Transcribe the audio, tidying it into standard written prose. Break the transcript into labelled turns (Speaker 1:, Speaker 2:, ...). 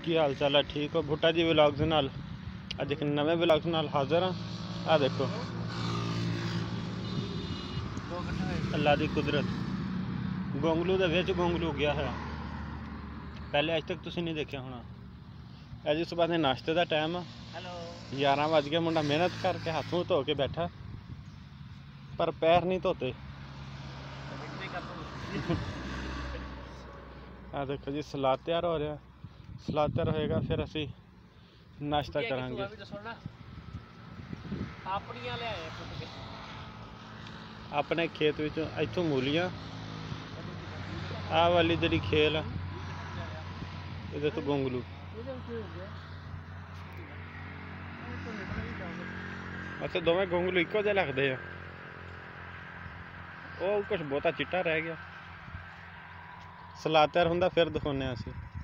Speaker 1: की हाल चाल है? ठीक हो? भुट्टा जी व्लॉग्स नाल अज एक नवे व्लॉग्स नाल हाजिर हाँ। आ देखो अल्लाह की कुदरत, गोंगलू दे विच गोंगलू गया है। पहले अज तक तुसीं नहीं देखा होना। अज सुबह के नाश्ते का टाइम, 11 बज गया। मुंडा मेहनत करके हाथ मूँह धो के बैठा, पर पैर नहीं धोते। आ देखो जी सलाद तैयार हो रहा, सलाद तैयार होएगा फिर असी नाश्ता करांगे। अपने खेत विचों इत्थों मूलियां, आ वाली जिहड़ी खेल आ इहदे तो गोंगलू। अच्छा दोवें गोंगलू इक्को जिहे लगदे आ। ਉਹ कुछ बहुता चिट्टा रह गया। सलाद तैयार हुंदा फिर दिखाउने असीं।